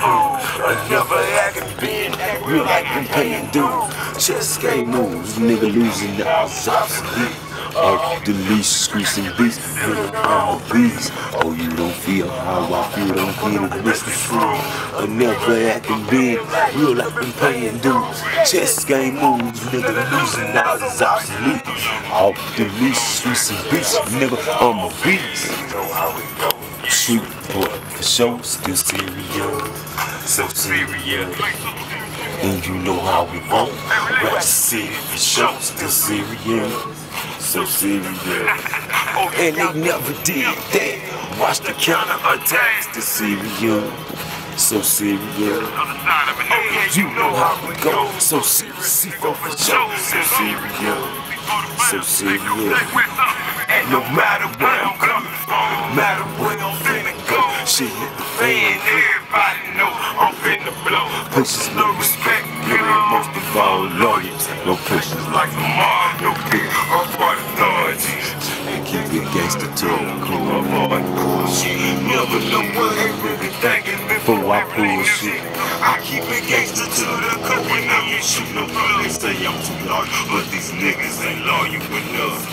screwed. Never acting big, real like been paying dues. Chess game moves, nigga losing the obsolete. Off the leash, squeezing beats, nigga, I'm a beast. Oh, you don't feel how I feel, don't get it, Mr. True. Never acting big, real like been paying dues. Chess game moves, nigga losing now is obsolete. Off the leash, squeezing beats, nigga, I'm a beast. You know how it goes. Sweet boy, for sure, still serious, so serious. And you know how we roll. Rap City for sure, still serious, so serious. And they never did that. Watch the counter attacks, still serious, so serious. You know how we go, so serious, for sure, so serious, so serious. And no matter where I'm coming from, no matter where I'm finna go, shit hit the fan, everybody know I'm finna blow. Patience, no respect, nigga, most of all lawyers. No patience like a mob, no fear of what authority. And keep it gangster till the cool of all bullshit. Never know what they really thinking before I bullshit. I keep it gangster till the cool when I'm shooting them up. They say I'm too loyal, but these niggas ain't loyal enough.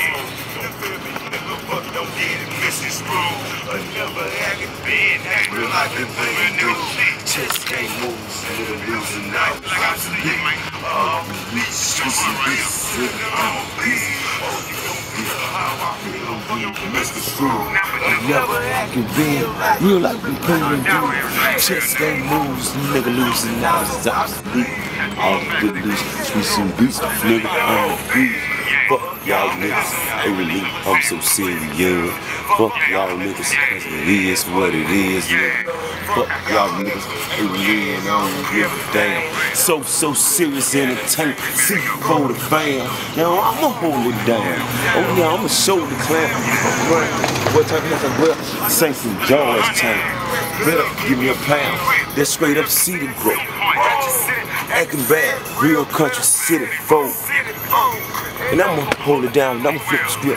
Don't get it, Mr. Screw. Never acting big, real like been playing new. Chess game moves, nigga losing out. Obsolete. Beats, squeezing beats, nigga, I'm a beast. Oh, you don't feel how I feel, Mr. Screw. Never acting big, real like been playing new. Chess game moves, nigga losing out. Obsolete. Obsolete. Squeezing beats, nigga, I'm a beast. Fuck y'all niggas, really, I'm so serious. Fuck y'all niggas, cause it is what it is, nigga. Fuck y'all niggas, really, and I don't give a damn. So serious in the tank, see for the fam. Now I'ma hold it down. Oh yeah, I'ma show the clan. What type of nigga will? Saint from Georgetown. Better give me a pound. That's straight up city growth. Acting bad, real country city folk. And I'ma hold it down, and I'ma flip the script.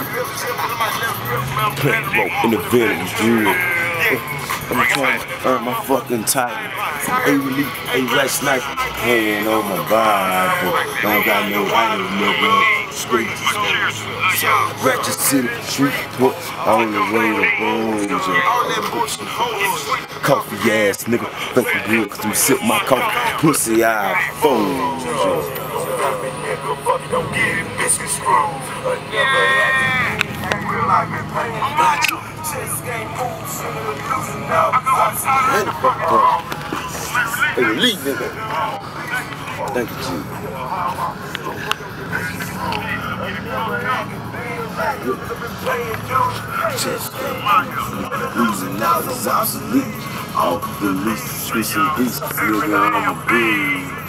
Plant rope in the village, drill. I'm trying to earn my fucking title. A-Relief, A-Rat Sniper. Hand on my Bible. Don't got no idols, nigga. Straight to Ratchet City, street put on the way to bones. Coffee ass nigga, thank you good, cause you sip my coffee. Pussy eye phones. Don't get it, Mr. Screw. Never acting real like been playing gotcha. Chess game moves, losing out. And fuck up. Hey, leave, nigga. Thank you, G. Chess game moves, losing out is obsolete. Off the least, switching beats, nigga, I'm a beast.